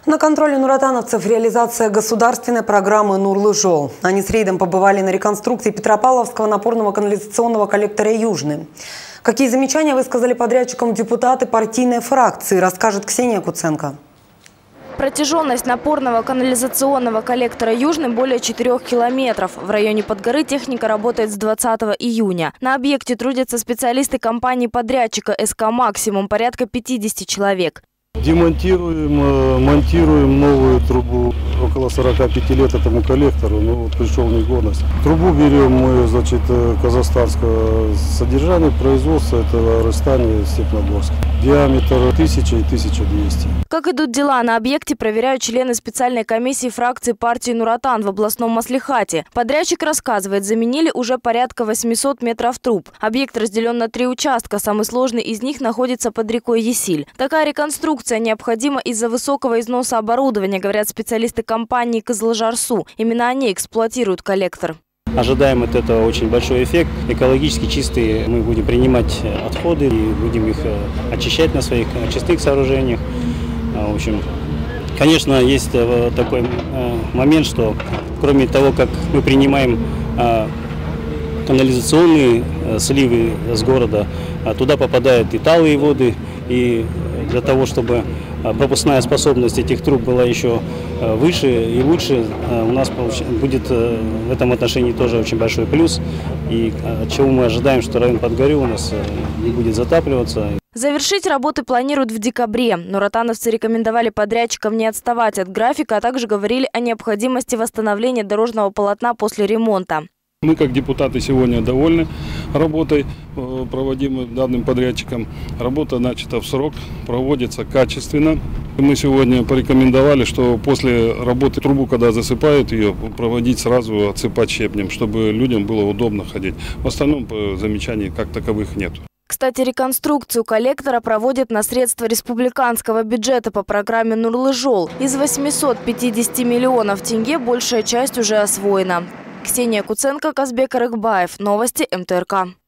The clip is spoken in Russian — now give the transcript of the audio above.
На контроле нуратановцев реализация государственной программы «Нурлы-Жол». Они с рейдом побывали на реконструкции Петропавловского напорного канализационного коллектора «Южный». Какие замечания высказали подрядчикам депутаты партийной фракции, расскажет Ксения Куценко. Протяженность напорного канализационного коллектора «Южный» более 4 километров. В районе Подгоры техника работает с 20 июня. На объекте трудятся специалисты компании-подрядчика СК «Максимум», порядка 50 человек. Демонтируем, монтируем новую трубу. Около 45 лет этому коллектору, но вот пришел негодность. Трубу берем мы, значит, казахстанского содержания, производства, это Рыстане, Степногорск. Диаметр 1000 и 1200. Как идут дела на объекте, проверяют члены специальной комиссии фракции партии «Нуратан» в областном маслихате. Подрядчик рассказывает, заменили уже порядка 800 метров труб. Объект разделен на 3 участка, самый сложный из них находится под рекой Есиль. Такая реконструкция необходима из-за высокого износа оборудования, говорят специалисты компании «Кызылжарсу». Именно они эксплуатируют коллектор. Ожидаем от этого очень большой эффект. Экологически чистые мы будем принимать отходы и будем их очищать на своих очистных сооружениях. В общем, конечно, есть такой момент, что кроме того, как мы принимаем канализационные сливы с города, туда попадают и талые воды, и для того, чтобы пропускная способность этих труб была еще выше и лучше, у нас будет в этом отношении тоже очень большой плюс. И от чего мы ожидаем, что район Подгоры у нас не будет затапливаться. Завершить работы планируют в декабре. Нуратановцы рекомендовали подрядчикам не отставать от графика, а также говорили о необходимости восстановления дорожного полотна после ремонта. Мы, как депутаты, сегодня довольны работой, проводимой данным подрядчиком. Работа начата в срок, проводится качественно. Мы сегодня порекомендовали, что после работы трубу, когда засыпают ее, проводить сразу, отсыпать щебнем, чтобы людям было удобно ходить. В остальном замечаний как таковых нет. Кстати, реконструкцию коллектора проводят на средства республиканского бюджета по программе «Нурлы-Жол». Из 850 миллионов тенге большая часть уже освоена. Ксения Куценко, Казбек Арыкбаев. Новости МТРК.